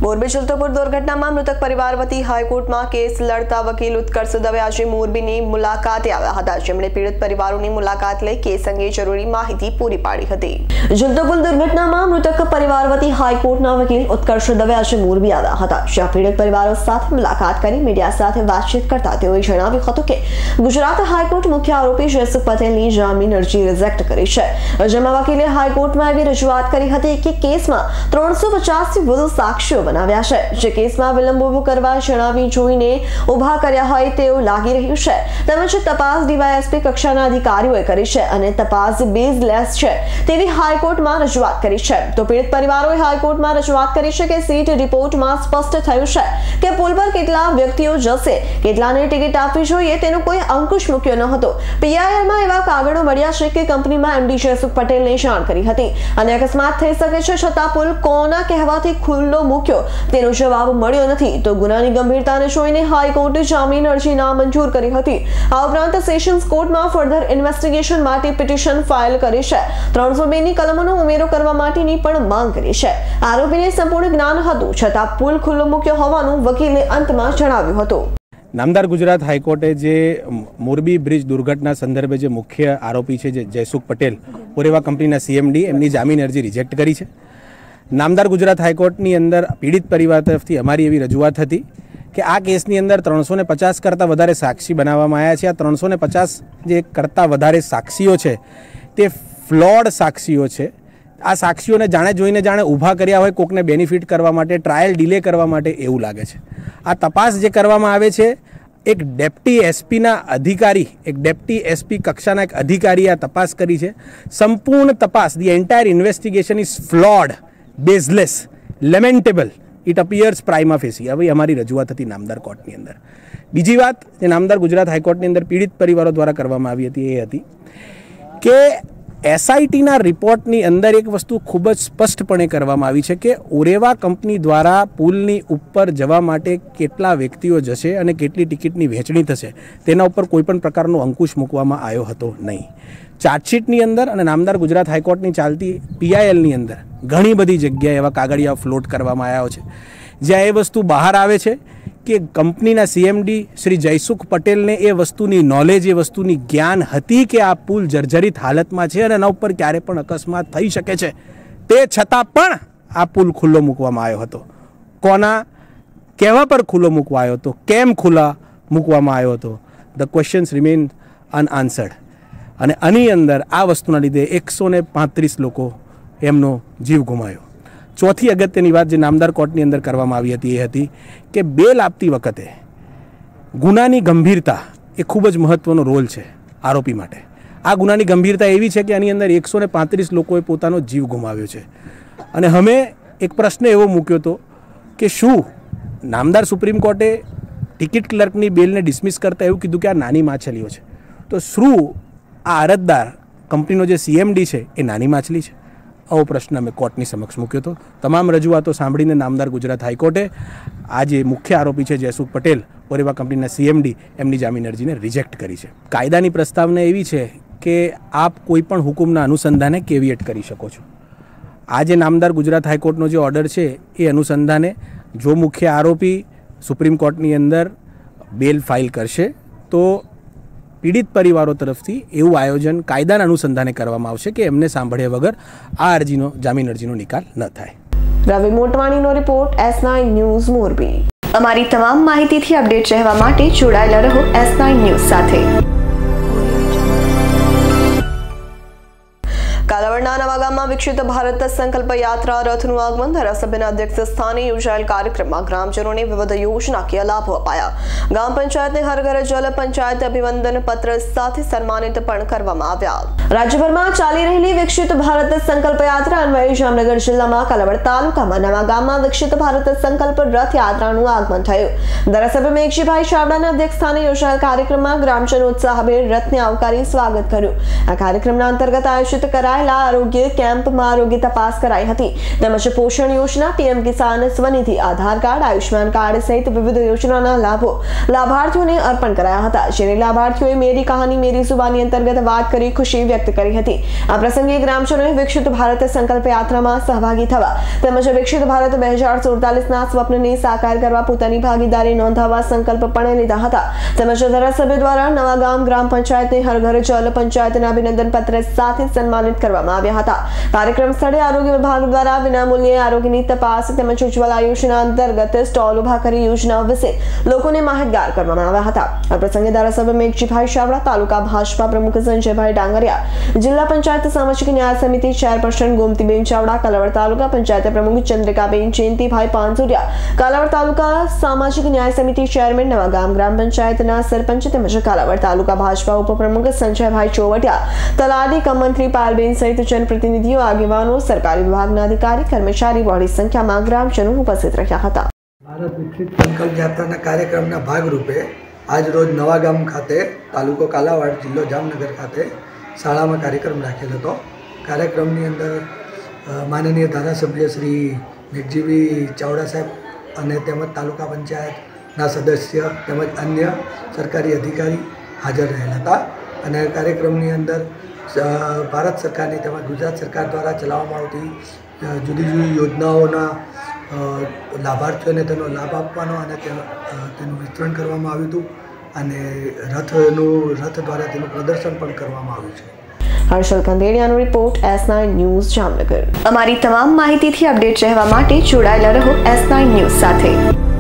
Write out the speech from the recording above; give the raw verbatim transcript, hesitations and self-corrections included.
મોરબી જલતોપુર દુર્ઘટનામાં મૃતક પરિવાર વતી હાઈકોર્ટમાં કેસ લડતા વકીલ ઉત્કર્ષ દવે આજે મોરબીની મુલાકાતે આવ્યા હતા, જેમણે પીડિત પરિવારોની મુલાકાત લઈ કેસ અંગે જરૂરી માહિતી પૂરી પાડી હતી। જલતોપુર દુર્ઘટનામાં મૃતક પરિવાર વતી હાઈકોર્ટના વકીલ ઉત્કર્ષ દવે આજે મોરબી આવ્યા હતા, જ્યાં પીડિત પરિવારો સાથે મુલાકાત કરી મીડિયા સાથે વાતચીત કરતા તેઓએ જણાવ્યું હતું કે ગુજરાત હાઈકોર્ટ મુખ્ય આરોપી જયસુખ પટેલની જામીન અરજી રિજેક્ટ કરી છે, જેમાં વકીલે હાઈકોર્ટમાં એવી રજૂઆત કરી હતી કે કેસમાં ત્રણસો પચાસ થી વધુ સાક્ષીઓ બનાવ્યા છે, જે કેસમાં વિલંબ ઉભો કરવા જણાવી જોઈને ઉભા કર્યા હોય તેવું લાગી રહ્યું છે, તેમજ તપાસ ડીવાયએસપી કક્ષાના અધિકારીઓએ કરી છે અને તપાસ બેઝલેસ છે તેવી હાઈકોર્ટમાં રજૂઆત કરી છે। તો પીડિત પરિવારોએ હાઈકોર્ટમાં રજૂઆત કરી છે કે સીટ રિપોર્ટમાં સ્પષ્ટ થયું છે કે પુલ પર કેટલા વ્યક્તિઓ જશે, કેટલાને ટિકિટ આપવી જોઈએ તેનો કોઈ અંકુશ મૂક્યો ન હતો। પીઆઈએલમાં એવા કાગળો મળ્યા છે કે કંપનીમાં એમડી જયસુખ પટેલને જાણ કરી હતી અને અકસ્માત થઈ શકે છે, છતાં પુલ કોના કહેવાથી ખુલ્લો મૂક્યો તેનો જવાબ મળ્યો નથી। તો ગુનાની ગંભીરતાને જોઈને હાઈકોર્ટે જામીન અરજી નામંજૂર કરી હતી। આ ઉપરાંત સેશન્સ કોર્ટમાં ફર્ધર ઇન્વેસ્ટિગેશન માટે પિટિશન ફાઇલ કરી છે, ત્રણસો બે ની કલમોનો ઉમેરો કરવા માટેની પણ માંગ કરી છે। આરોપીને સંપૂર્ણ જ્ઞાન હતું, છતાં પુલ ખુલ્લો મૂક્યો હોવાનું વકીલે અંતમાં જણાવ્યું હતું। નામદાર ગુજરાત હાઈકોર્ટે જે મોરબી બ્રિજ દુર્ઘટના સંદર્ભે જે મુખ્ય આરોપી છે જે જયસુખ પટેલ ઓરેવા કંપનીના સીએમડી એમની જામીન અરજી રિજેક્ટ કરી છે। નામદાર ગુજરાત હાઈકોર્ટની અંદર પીડિત પરિવાર તરફથી અમારી એવી રજૂઆત હતી કે આ કેસની અંદર ત્રણસો ને પચાસ કરતાં વધારે સાક્ષી બનાવવામાં આવ્યા છે। આ ત્રણસો ને પચાસ જે કરતાં વધારે સાક્ષીઓ છે તે ફ્લોડ સાક્ષીઓ છે। આ સાક્ષીઓને જાણે જોઈને જાણે ઊભા કર્યા હોય કોકને બેનિફિટ કરવા માટે, ટ્રાયલ ડિલે કરવા માટે એવું લાગે છે। આ તપાસ જે કરવામાં આવે છે એક ડેપ્ટી એસપીના અધિકારી એક ડેપ્ટી એસપી કક્ષાના એક અધિકારી આ તપાસ કરી છે। સંપૂર્ણ તપાસ the entire investigation is flawed, baseless, lamentable, it appears prima facie. હવે અમારી રજૂઆત હતી નામદાર કોર્ટની અંદર। બીજી વાત જે નામદાર ગુજરાત હાઈકોર્ટની અંદર પીડિત પરિવારો દ્વારા કરવામાં આવી હતી એ હતી કે એસઆઈટીના રિપોર્ટની અંદર એક વસ્તુ ખૂબ જ સ્પષ્ટપણે કરવામાં આવી છે કે ઓરેવા કંપની દ્વારા પુલની ઉપર જવા માટે કેટલા વ્યક્તિઓ જશે અને કેટલી ટિકિટની વહેંચણી થશે તેના ઉપર કોઈપણ પ્રકારનો અંકુશ મૂકવામાં આવ્યો હતો નહીં। ચાર્જશીટની અંદર અને નામદાર ગુજરાત હાઈકોર્ટની ચાલતી પીઆઈએલની અંદર ઘણી બધી જગ્યાએ એવા કાગળિયા ફ્લોટ કરવામાં આવ્યા છે, જ્યાં એ વસ્તુ બહાર આવે છે કે કંપનીના સીએમડી શ્રી જયસુખ પટેલને એ વસ્તુની નોલેજ, એ વસ્તુની જ્ઞાન હતી કે આ પુલ જર્જરિત હાલતમાં છે અને એના ઉપર ક્યારે પણ અકસ્માત થઈ શકે છે, તે છતાં પણ આ પુલ ખુલ્લો મૂકવામાં આવ્યો હતો। કોના કહેવા પર ખુલ્લો મૂકવા આવ્યો હતો, કેમ ખુલ્લા મૂકવામાં આવ્યો હતો, ધ ક્વેશ્ચન્સ રિમેન અનઆન્સર્ડ। અને આની અંદર આ વસ્તુના લીધે એકસો ને પાંત્રીસ લોકો એમનો જીવ ગુમાવ્યો। ચોથી અગત્યની વાત જે નામદાર કોર્ટની અંદર કરવામાં આવી હતી એ હતી કે બેલ આપતી વખતે ગુનાની ગંભીરતા એ ખૂબ જ મહત્ત્વનો રોલ છે આરોપી માટે। આ ગુનાની ગંભીરતા એવી છે કે આની અંદર એકસો ને પાંત્રીસ લોકોએ પોતાનો જીવ ગુમાવ્યો છે અને અમે એક પ્રશ્ન એવો મૂક્યો હતો કે શું નામદાર સુપ્રીમ કોર્ટે ટિકિટ ક્લર્કની બેલને ડિસમિસ કરતાં એવું કીધું કે આ નાની માછલીઓ છે, તો શું આ અરજદાર કંપનીનો જે સીએમડી છે એ નાની માછલી છે? આવો પ્રશ્ન અમે કોર્ટની સમક્ષ મૂક્યો હતો। તમામ રજૂઆતો સાંભળીને નામદાર ગુજરાત હાઈકોર્ટે આ જે મુખ્ય આરોપી છે જયસુખ પટેલ ઓરેવા કંપનીના સીએમડી એમની જામીન અરજીને રિજેક્ટ કરી છે। કાયદાની પ્રસ્તાવના એવી છે કે આપ કોઈ પણ હુકુમના અનુસંધાને કેવિએટ કરી શકો છો। આ જે નામદાર ગુજરાત હાઈકોર્ટનો જે ઓર્ડર છે એ અનુસંધાને જો મુખ્ય આરોપી સુપ્રીમ કોર્ટની અંદર બેલ ફાઇલ કરશે તો પીડિત પરિવારો તરફથી એવું આયોજન કાયદાના અનુસંધાને કરવામાં આવશે કે એમને સાંભળ્યા વગર આ અરજીનો જામીન અરજીનો નિકાલ ન થાય। રવિ મોટવાણીનો report, S nine news Morbi. અમારી તમામ માહિતીથી અપડેટ રહેવા માટે જોડાયેલા રહો એસ નાઇન ન્યૂઝ સાથે। કાલાવડના નવાગામમાં વિકસિત ભારત સંકલ્પ યાત્રા રથનું આગમન, ધારાસભ્યના અધ્યક્ષ સ્થાને યોજાયેલ કાર્યક્રમમાં ગ્રામજનોને વિવિધ યોજનાકીય લાભો અપાયા। ગ્રામ પંચાયતને હર ઘર જલ પંચાયત અભિવંદન પત્ર સાથે સન્માનિત પણ કરવામાં આવ્યા। રાજ્યભરમાં ચાલી રહેલી વિકસિત ભારત સંકલ્પ યાત્રા અન્વયે જામનગર જિલ્લામાં કાલાવડ તાલુકામાં નવાગામમાં વિકસિત ભારત સંકલ્પ રથ યાત્રાનું આગમન થયું। ધારાસભ્ય મેઘજીભાઈ ચાવડાના અધ્યક્ષ સ્થાને યોજાયેલ કાર્યક્રમમાં ગ્રામજનો ઉત્સાહભેર રથને આવકારી સ્વાગત કર્યું। આ કાર્યક્રમના અંતર્ગત આયોજિત કરાયેલા આરોગ્ય કેમ્પમાં આરોગ્ય તપાસ કરાઈ હતી તેમજ પોષણ યોજના, PM Kisan Svanidhi, Aadhaar card, Ayushman card સહિત વિવિધ યોજનાના લાભો લાભાર્થીઓને અર્પણ કરાયા હતા, જેને લાભાર્થીઓએ મેરી કહાની મેરી જુબાની અંતર્ગત વાત કરી ખુશી વ્યક્ત કરી હતી। આ પ્રસંગે ગ્રામજનોએ વિકસિત ભારત સંકલ્પ યાત્રામાં સહભાગી થવા તેમજ વિકસિત ભારત બે હજાર સુડતાલીસના સ્વપ્નને સાકાર કરવા પોતાની ભાગીદારી નોંધાવવા સંકલ્પ પણ લીધા હતા તેમજ ધારાસભ્ય દ્વારા નવા ગામ ગ્રામ પંચાયતને હર ઘર જલ પંચાયતના અભિનંદન પત્ર સાથે સન્માનિત કરવામાં આવ્યા હતા। કાર્યક્રમ સ્થળે આરોગ્ય વિભાગ દ્વારા વિનામૂલ્યે આરોગ્યની તપાસ તેમજ ઉજ્જવલા યોજના અંતર્ગત સ્ટોલ ઉભા કરી યોજનાઓ વિશે લોકોને માહિતગાર કરવામાં આવ્યા હતા। આ પ્રસંગે ધારાસભ્ય મેઘજીભાઈ ચાવડા, તાલુકા ભાજપા પ્રમુખ સંજયભાઈ ડાંગરિયા, જિલ્લા પંચાયત સામાજિક ન્યાય સમિતિ ચેરપર્સન ગોમતીબેન ચાવડા, કાલાવડ તાલુકા પંચાયત પ્રમુખ ચંદ્રિકાબેન જયંતિભાઈ પાનસુરિયા, કાલાવડ તાલુકા સામાજિક ન્યાય સમિતિ ચેરમેન, નવા ગામ ગ્રામ પંચાયતના સરપંચ તેમજ કાલાવડ તાલુકા ભાજપા ઉપપ્રમુખ સંજયભાઈ ચોવટિયા, તલાટી કમ મંત્રી પાલબેન સહિત જનપ્રતિનિધિઓ, આગેવાનો, સરકારી વિભાગના અધિકારી, કર્મચારી બહોળી સંખ્યામાં ગ્રામજનો ઉપસ્થિત રહ્યા હતા। ભારત વિકસિત સંકલ્પ યાત્રાના કાર્યક્રમના ભાગરૂપે આજ રોજ નવા ગામ ખાતે, તાલુકો કાલાવાડ, જિલ્લો જામનગર ખાતે શાળામાં કાર્યક્રમ રાખેલ હતો। કાર્યક્રમની અંદર માનનીય ધારાસભ્ય શ્રી મેઘજીભાઈ ચાવડા સાહેબ અને તેમજ તાલુકા પંચાયતના સદસ્ય તેમજ અન્ય સરકારી અધિકારી હાજર રહેલા હતા અને કાર્યક્રમની અંદર ભારત સરકારની તેમજ ગુજરાત સરકાર દ્વારા ચલાવવામાં આવતી જુદી જુદી યોજનાઓના લાભાર્થીઓને તેનો લાભ આપવાનો અને તેનું વિતરણ કરવામાં આવ્યું હતું અને રથનું રથ દ્વારા તેનું પ્રદર્શન પણ કરવામાં આવ્યું છે। હર્ષલ કંદેડિયાનો report, S nine news Jamnagar. અમારી તમામ માહિતીથી અપડેટ રહેવા માટે જોડાયેલા રહો એસ નાઇન ન્યૂઝ સાથે।